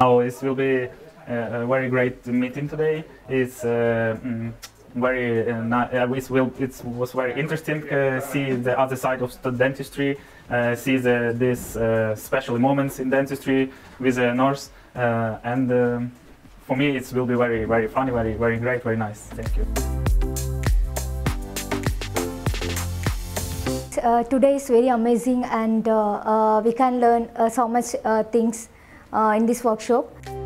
Now it will be a very great meeting today. It's it was very interesting to see the other side of the dentistry, see these special moments in dentistry with the nurse, and for me it will be very funny, very great, very nice. Thank you. Today is very amazing, and we can learn so much things in this workshop.